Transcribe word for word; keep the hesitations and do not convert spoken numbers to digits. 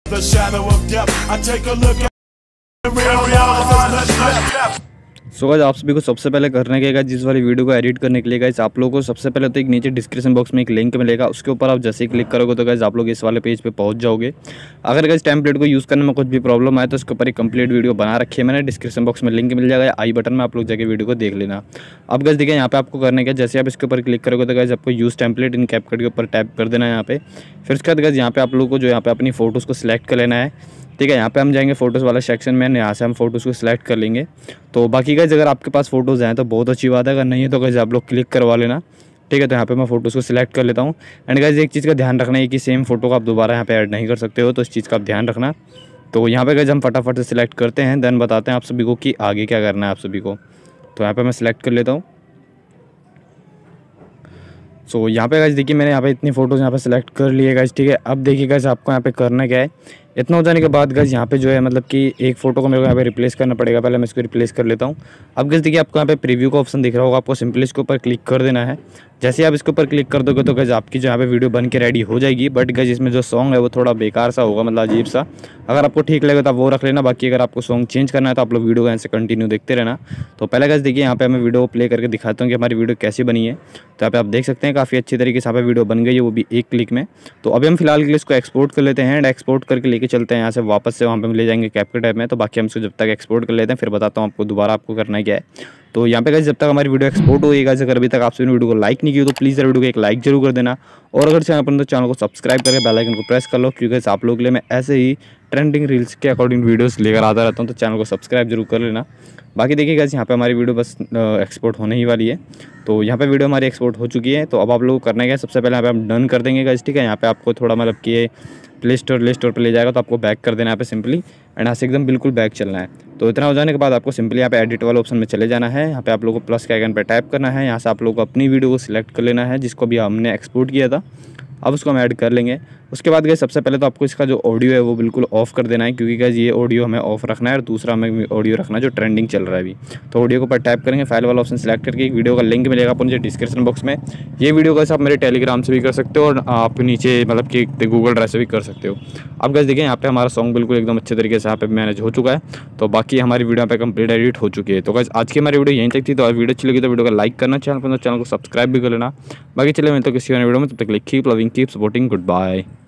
The shadow of death. I take a look at the real reality. So guys आप सभी को सबसे पहले करने के गाइस जिस वाली वीडियो को एडिट करने के लिए गाइस आप लोगों को सबसे पहले तो एक नीचे डिस्क्रिप्शन बॉक्स में एक लिंक मिलेगा, उसके ऊपर आप जैसे ही क्लिक करोगे तो गाइस आप लोग इस वाले पेज पे पहुंच जाओगे। अगर गाइस टेम्पलेट को यूज़ करने में कुछ भी प्रॉब्लम आए तो उसके ऊपर एक कंप्लीट वीडियो बना रखी है मैंने, डिस्क्रिप्शन बॉक्स में लिंक मिल जाएगा, आई बटन में आप लोग जाके वीडियो को देख लेना। अब गाइस देखिए यहाँ पे आपको करने का, जैसे आप इसके ऊपर क्लिक करोगे तो गाइस आपको यूज़ टेम्पलेट इन कैपकट के ऊपर टैप कर देना है यहाँ पे। फिर उसके बाद गाइस यहाँ पे आप लोगों को जो यहाँ पे अपनी फोटोज़ को सिलेक्ट कर लेना है। ठीक है, यहाँ पे हम जाएंगे फ़ोटोज़ वाला सेक्शन में, यहाँ से हम फोटोज़ को सिलेक्ट कर लेंगे। तो बाकी गाइस अगर आपके पास फ़ोटोज़ हैं तो बहुत अच्छी बात है, अगर नहीं है तो गाइस आप लोग क्लिक करवा लेना। ठीक है, तो यहाँ पे मैं फ़ोटोज़ को सिलेक्ट कर लेता हूँ। एंड गाइस एक चीज़ का ध्यान रखना है कि सेम फ़ोटो को आप दोबारा यहाँ पे ऐड नहीं कर सकते हो, तो इस चीज़ का आप ध्यान रखना। तो यहाँ पे गाइस हम फटाफट से सिलेक्ट करते हैं, देन बताते हैं आप सभी को कि आगे क्या करना है आप सभी को। तो यहाँ पर मैं सिलेक्ट कर लेता हूँ। सो so, यहाँ पे गाइस देखिए मैंने यहाँ पे इतनी फ़ोटोज़ यहाँ पे सिलेक्ट कर लिए गाइस। ठीक है, अब देखिए गाइस आपको यहाँ पे करना क्या है। इतना हो जाने के बाद गाइस यहाँ पे जो है मतलब कि एक फ़ोटो को मेरे को यहाँ पे रिप्लेस करना पड़ेगा। पहले मैं इसको रिप्लेस कर लेता हूँ। अब गाइस देखिए आपको यहाँ पे प्रीव्यू का ऑप्शन दिख रहा होगा, आपको सिंपली इसके ऊपर क्लिक कर देना है। जैसे आप इसके ऊपर क्लिक कर दोगे तो गाइस आपकी जो यहाँ पे वीडियो बन के रेडी हो जाएगी। बट गाइस इसमें जो सॉन्ग है वो थोड़ा बेकार सा होगा, मतलब अजीब सा। अगर आपको ठीक लगेगा तो आप वो रख लेना, बाकी अगर आपको सॉन्ग चेंज करना है तो आप लोग वीडियो को यहाँ से कंटिन्यू देखते रहना। तो पहले गाइस देखिए यहाँ पे मैं वीडियो प्ले करके दिखाता हूँ कि हमारी वीडियो कैसी बनी है। तो यहाँ पे आप देख सकते हैं काफ़ी अच्छी तरीके से यहाँ पे वीडियो बन गई है, वो भी एक क्लिक में। तो अभी हम फिलहाल के लिए इसको एक्सपोर्ट कर लेते हैं एंड एक्सपोर्ट करके लेके चलते हैं यहाँ से वापस से वहाँ पे ले जाएंगे कैपकट ऐप में। तो बाकी हम इसको जब तक एक्सपोर्ट कर लेते हैं फिर बताता हूँ आपको दोबारा आपको करना क्या है। तो यहाँ पे गाइस जब तक हमारी वीडियो एक्सपोर्ट होगी गाइस, अगर अभी तक आप सभी वीडियो को लाइक नहीं की तो प्लीज़ वीडियो को एक लाइक जरूर कर देना। और अगर चैनल पर तो चैनल को सब्सक्राइब करके बेल आइकन को प्रेस कर लो, क्योंकि आप लोग के लिए मैं ऐसे ही ट्रेंडिंग रील्स के अकॉर्डिंग वीडियोस लेकर आता रहता हूँ। तो चैनल को सब्सक्राइब जरूर कर लेना। बाकी देखिए गाइस यहाँ पे हमारी वीडियो बस एक्सपोर्ट होने ही वाली है। तो यहाँ पे वीडियो हमारी एक्सपोर्ट हो चुकी है। तो अब आप लोग करना क्या है, सबसे पहले यहाँ पे हम डन कर देंगे गाइस। ठीक है, यहाँ पे आपको थोड़ा मतलब कि प्ले स्टोर प्ले स्टोर पर ले जाएगा तो आपको बैक कर देना है यहाँ पे सिंपली, एंड यहाँ से एकदम बिल्कुल बैक चलना है। तो इतना हो जाने के बाद आपको सिंपली यहाँ पे एडिट वाले ऑप्शन में चले जाना है। यहाँ पे आप लोगों को प्लस के आइकन पे टैप करना है, यहाँ से आप लोगों को अपनी वीडियो को सिलेक्ट कर लेना है जिसको भी हमने एक्सपोर्ट किया था। अब उसको हम ऐड कर लेंगे। उसके बाद गाइस सबसे पहले तो आपको इसका जो ऑडियो है वो बिल्कुल ऑफ कर देना है, क्योंकि गाइस ये ऑडियो हमें ऑफ रखना है और दूसरा हमें ऑडियो रखना है जो ट्रेंडिंग चल रहा है अभी। तो ऑडियो के ऊपर टैप करेंगे, फाइल वाला ऑप्शन सेलेक्ट करके एक वीडियो का लिंक मिलेगा आपको नीचे डिस्क्रिप्शन बॉक्स में। ये वीडियो गाइस आप मेरे टेलीग्राम से भी कर सकते हो और आप नीचे मतलब कि गूगल ड्राइव से भी कर सकते हो। अब गाइस देखिए यहाँ पे हमारा सॉन्ग बिल्कुल एकदम अच्छे तरीके से यहाँ पे मैनेज हो चुका है। तो बाकी हमारी वीडियो यहाँ पे कंप्लीट एडिट हो चुकी है। तो गाइस आज की हमारी वीडियो यहीं तक थी। तो अगर वीडियो अच्छी लगी तो वीडियो को लाइक करना, चैनल पर चैनल को सब्सक्राइब भी कर लेना। बाकी चले मैं तो किसी और वीडियो में, तब तक keep loving keep supporting, good bye.